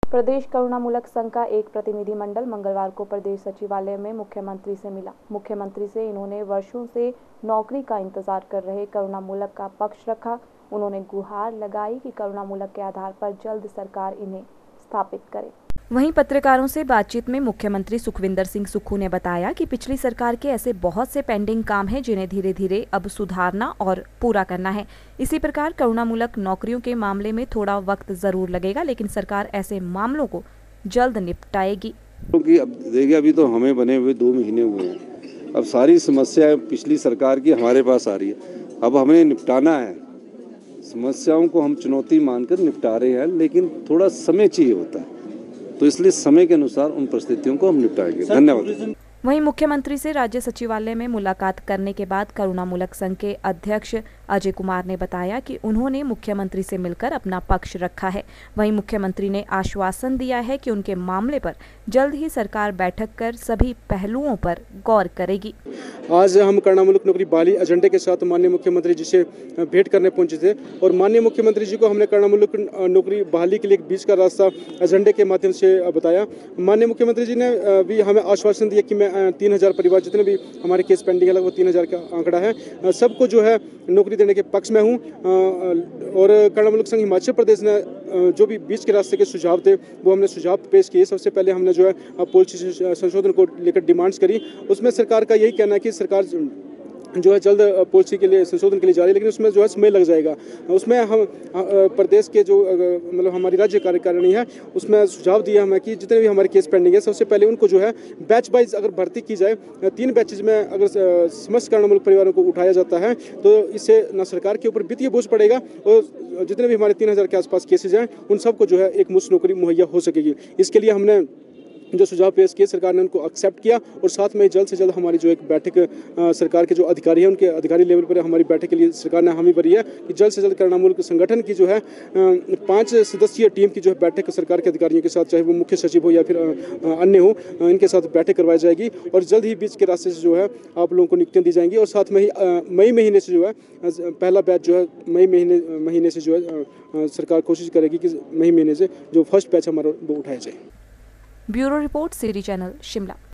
प्रदेश करुणामूलक संघ का एक प्रतिनिधिमंडल मंगलवार को प्रदेश सचिवालय में मुख्यमंत्री से मिला। मुख्यमंत्री से इन्होंने वर्षों से नौकरी का इंतजार कर रहे करुणामूलक का पक्ष रखा। उन्होंने गुहार लगाई कि करुणामूलक के आधार पर जल्द सरकार इन्हें स्थापित करे। वहीं पत्रकारों से बातचीत में मुख्यमंत्री सुखविंदर सिंह सुक्खू ने बताया कि पिछली सरकार के ऐसे बहुत से पेंडिंग काम हैं जिन्हें धीरे धीरे अब सुधारना और पूरा करना है। इसी प्रकार करुणामूलक नौकरियों के मामले में थोड़ा वक्त जरूर लगेगा, लेकिन सरकार ऐसे मामलों को जल्द निपटाएगी। क्योंकि अब देखिए, अभी तो हमें बने हुए 2 महीने हुए हैं। अब सारी समस्याएं पिछली सरकार की हमारे पास आ रही है। अब हमें निपटाना है। समस्याओं को हम चुनौती मानकर निपटा रहे हैं, लेकिन थोड़ा समय चाहिए होता है, तो इसलिए समय के अनुसार उन परिस्थितियों को हम निपटाएंगे। धन्यवाद। वहीं मुख्यमंत्री से राज्य सचिवालय में मुलाकात करने के बाद करुणामूलक संघ के अध्यक्ष अजय कुमार ने बताया कि उन्होंने मुख्यमंत्री से मिलकर अपना पक्ष रखा है। वहीं मुख्यमंत्री ने आश्वासन दिया है कि उनके मामले पर जल्द ही सरकार बैठक कर सभी पहलुओं पर गौर करेगी। आज हम करुणामूलक नौकरी बहाली एजेंडे के साथ माननीय मुख्यमंत्री जी से भेंट करने पहुंचे थे और माननीय मुख्यमंत्री जी को हमने करुणामूलक नौकरी बहाली के लिए बीच का रास्ता एजेंडे के माध्यम से बताया। माननीय मुख्यमंत्री जी ने भी हमें आश्वासन दिया कि मैं 3000 परिवार जितने भी हमारे केस पेंडिंग है, लगभग 3000 का आंकड़ा है, सबको जो है नौकरी देने के पक्ष में हूं। और करुणामूलक संघ हिमाचल प्रदेश ने जो भी बीच के रास्ते के सुझाव थे वो हमने सुझाव पेश किए। सबसे पहले हमने जो है पॉलिसी संशोधन को लेकर डिमांड्स करी। उसमें सरकार का यही कहना है कि सरकार जो है जल्द पॉलिसी के लिए संशोधन के लिए जा रही है, लेकिन उसमें जो है समय लग जाएगा। उसमें हम प्रदेश के जो मतलब हमारी राज्य कार्यकारिणी है उसमें सुझाव दिया हमें कि जितने भी हमारे केस पेंडिंग है, सबसे पहले उनको जो है बैच वाइज अगर भर्ती की जाए, 3 बैचेज में अगर समस्त करुणामूलक परिवारों को उठाया जाता है तो इससे न सरकार के ऊपर वित्तीय बोझ पड़ेगा और जितने भी हमारे 3000 के आसपास केसेज हैं उन सबको जो है एक मुश्त नौकरी मुहैया हो सकेगी। इसके लिए हमने जो सुझाव पेश किए, सरकार ने उनको एक्सेप्ट किया और साथ में जल्द से जल्द हमारी जो एक बैठक सरकार के जो अधिकारी हैं उनके अधिकारी लेवल पर हमारी बैठक के लिए सरकार ने हामी भरी है कि जल्द से जल्द करुणामूलक संगठन की जो है 5 सदस्यीय टीम की जो है बैठक सरकार के अधिकारियों के साथ, चाहे वो मुख्य सचिव हो या फिर अन्य हो, इनके साथ बैठक करवाई जाएगी और जल्द ही बीच के रास्ते से जो है आप लोगों को नियुक्तियाँ दी जाएंगी। और साथ में ही मई महीने से जो है पहला बैच जो है मई महीने से जो है सरकार कोशिश करेगी कि मई महीने से जो फर्स्ट बैच हमारा वो उठाया जाए। Bureau report, city channel, Shimla.